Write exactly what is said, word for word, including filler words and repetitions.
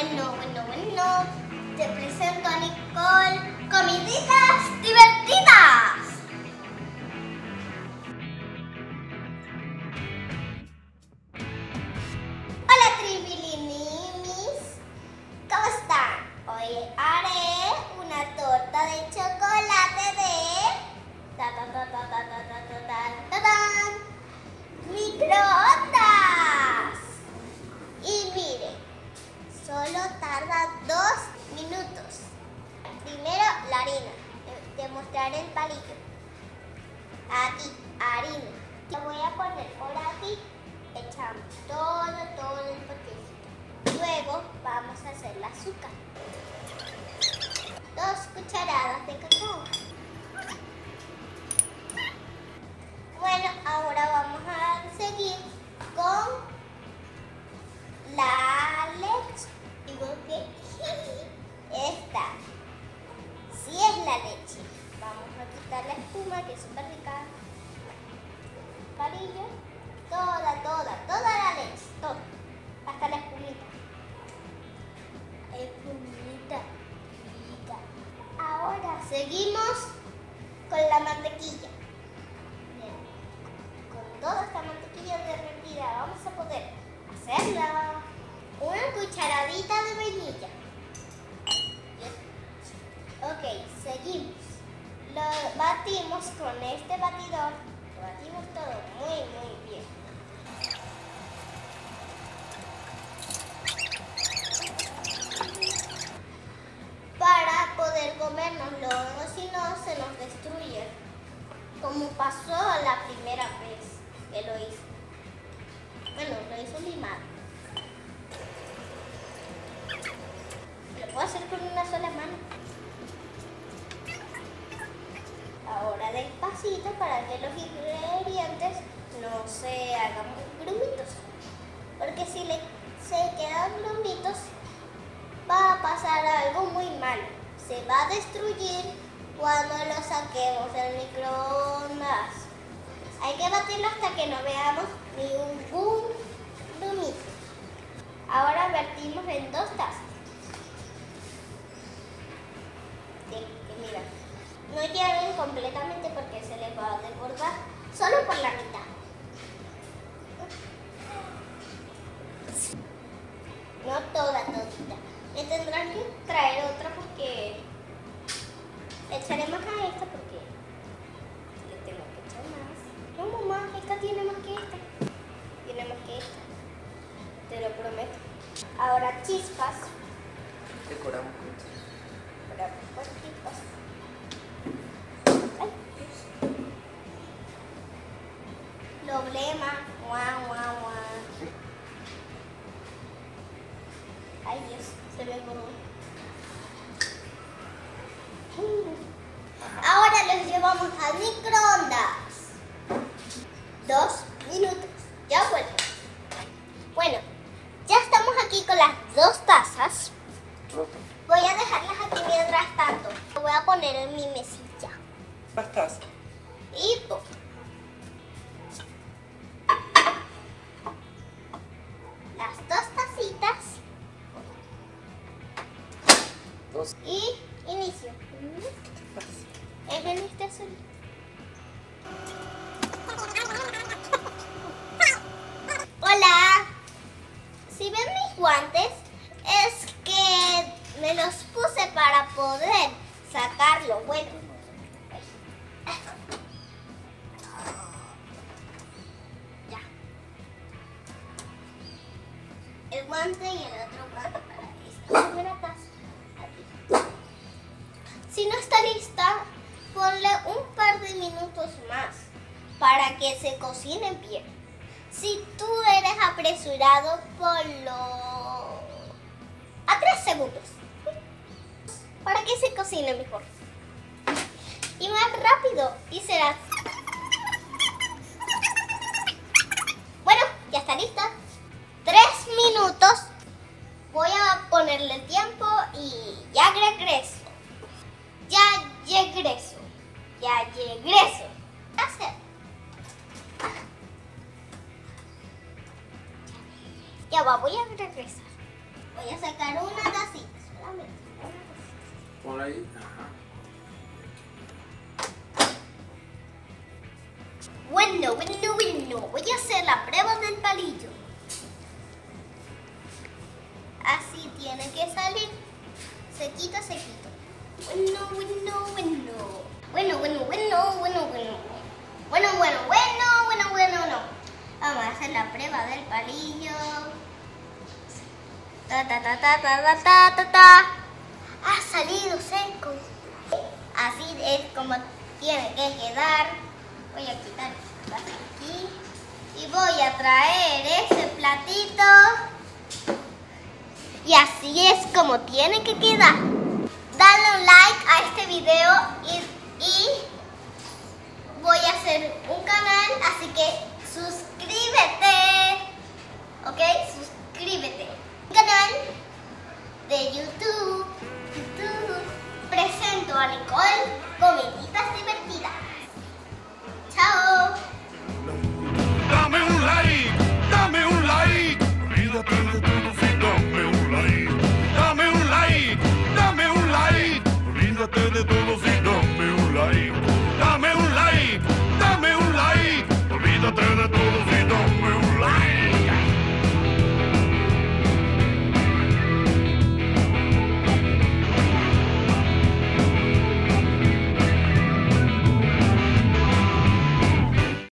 bueno, bueno, bueno. Te presento a Nicole. ¡Comiditas divertidas! Hola, tribilinimis. ¿Cómo están? Hoy haré una torta de chocolate de... Ta, ta, ta, ta, ta, ta, ta, ta, ta, ta, ta, microondas. Y miren, solo tarda dos minutos. Primero la harina. Te mostraré el palillo. Aquí, harina. Lo voy a poner por aquí. Echamos todo, todo el potecito. Luego vamos a hacer el azúcar. Dos cucharadas de cacao. Bueno, ahora vamos a seguir con la leche. Digo que esta sí es la leche. Vamos a quitar la espuma, que es súper rica. Palillo. Toda, toda, toda la leche. Toda. Hasta la espumita. Espumita. Rica. Ahora seguimos con la mantequilla. Bien. Con toda esta mantequilla derretida vamos a poder hacerla. Una cucharadita de vainilla. Bien. Ok, seguimos. Lo batimos con este batidor. Lo batimos todo muy, muy bien. Para poder comérnoslo, o si no se nos destruye. Como pasó la primera vez que lo hice. Bueno, lo hizo mi madre. Lo puedo hacer con una sola mano. Ahora despacito para que los ingredientes no se hagan grumitos. Porque si le, se quedan grumitos, va a pasar algo muy malo. Se va a destruir cuando lo saquemos del microondas. Hay que batirlo hasta que no veamos ningún grumito. Ahora vertimos en dos tazas. De, de, mira, no lleven completamente porque se les va a desbordar, solo por la mitad. No toda, todita. Me tendrán que traer otra porque echaré más a esta porque le tengo que echar más. No, mamá, esta tiene más que esta. Tiene más que esta. Te lo prometo. Ahora chispas. Decoramos con chispas. Ahora con chispas. Ay, problema. Guau, guau, guau. Ay, Dios, se me borró. Ahora los llevamos al microondas. Dos minutos. Ya vuelvo. Bueno, ya estamos aquí con las dos tazas. Voy a dejarlas aquí mientras tanto. Lo voy a poner en mi mesilla. Las tazas. Y pum. Las dos tacitas. Dos. Y inicio. Es en este azul. Hola. Si ven mis guantes, es que me los puse para poder sacarlo. Bueno. Ya. El guante y el otro guante para esta primera taza. Si no está lista, ponle un par de minutos más para que se cocine bien. Si tú eres apresurado, ponlo a tres segundos para que se cocine mejor. Y más rápido y será. Bueno, ya está lista. Tres minutos. Voy a ponerle el tiempo y ya regreso. Ya regreso. Ya regreso. Hacer. Ya va, voy a regresar. Voy a sacar una tacita. Solamente. Por ahí. Ajá. Bueno, bueno, bueno. Voy a hacer la prueba del palillo. Así tiene que salir. Sequito, sequito. Bueno, bueno, bueno. Bueno, bueno, bueno, bueno, bueno. Bueno, bueno, bueno, bueno, bueno, bueno. Vamos a hacer la prueba del palillo. Ta, ta, ta, ta, ta, ta, ta, ta, ta. Ha salido seco. Así es como tiene que quedar. Voy a quitar esto aquí. Y voy a traer ese platito. Y así es como tiene que quedar. Dale un like a este video y, y voy a hacer un canal, así que suscríbete.